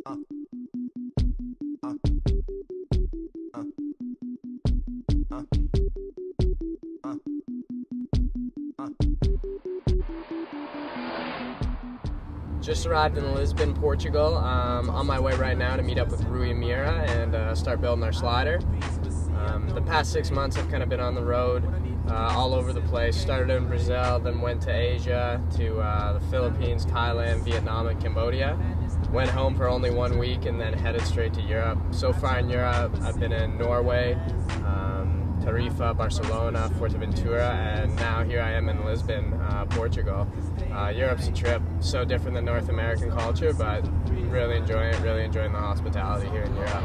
Just arrived in Lisbon, Portugal. On my way right now to meet up with Rui Mera and start building our slider. The past 6 months I've kind of been on the road all over the place. Started in Brazil, then went to Asia, to the Philippines, Thailand, Vietnam, and Cambodia. Went home for only 1 week and then headed straight to Europe. So far in Europe, I've been in Norway, Tarifa, Barcelona, Fuerteventura, and now here I am in Lisbon, Portugal. Europe's a trip, so different than North American culture, but really enjoying it, really enjoying the hospitality here in Europe.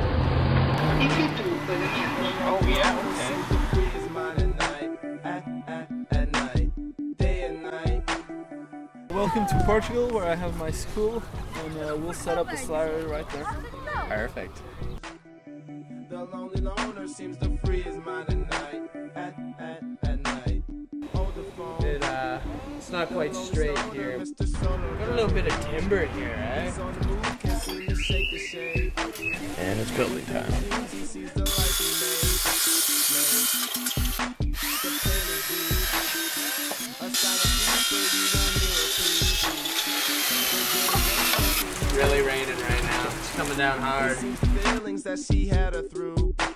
Oh yeah, okay. Welcome to Portugal, where I have my school, and we'll set up the slider right there. Perfect. The lonely loner seems to free his mind at night. At night. It's not quite straight here. Got a little bit of timber here, eh? And it's building time. Really raining right now. It's coming down hard. Feelings that she had her through.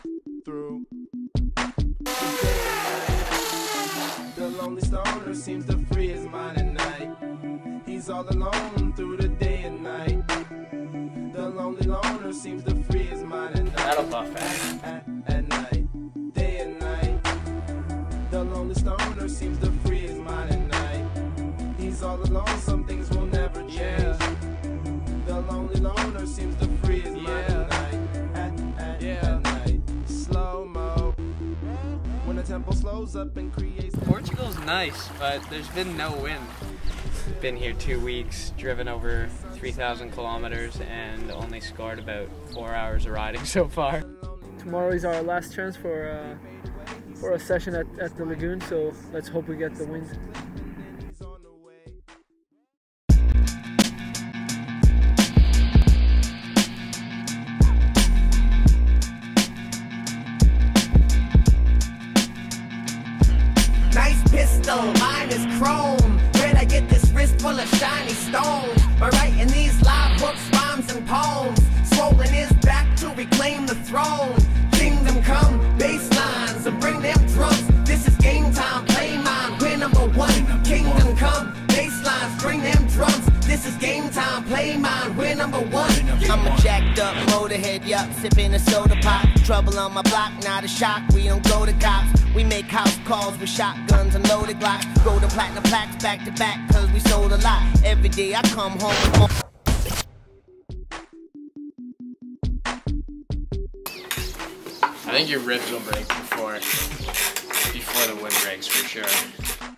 The lonely stoner seems to free his mind at night. He's all alone through the day and night. The lonely loner seems to free his mind at night. That'll buff fast. At night, day and night. The lonely stoner seems to free his mind at night. He's all alone, some things will never change. The lonely loner seems to free his mind at night. At night. Slow-mo. When the tempo slows up and creates... Portugal's nice, but there's been no wind. Been here 2 weeks, driven over 3,000 kilometers, and only scored about 4 hours of riding so far. Tomorrow is our last chance for a session at the lagoon, so let's hope we get the wind. Nice pistol, mine is chrome. Where'd I get this wrist full of shiny stones? By writing these live books, rhymes, and poems. Swollen his back to reclaim the throne. Kingdom come, bass lines, and bring them drums. This is game time, play mine, we're #1. Kingdom come, bass lines, bring them drums. This is game time, play mine, we're #1. I'm a jacked up motorhead, yup, sipping a soda pop. Trouble on my block, not a shock, we don't go to cops. We make house calls with shotguns and loaded glocks. Go to platinum plaques back to back, cause we sold a lot. Every day I come home with more. I think your ribs will break before the wind breaks for sure.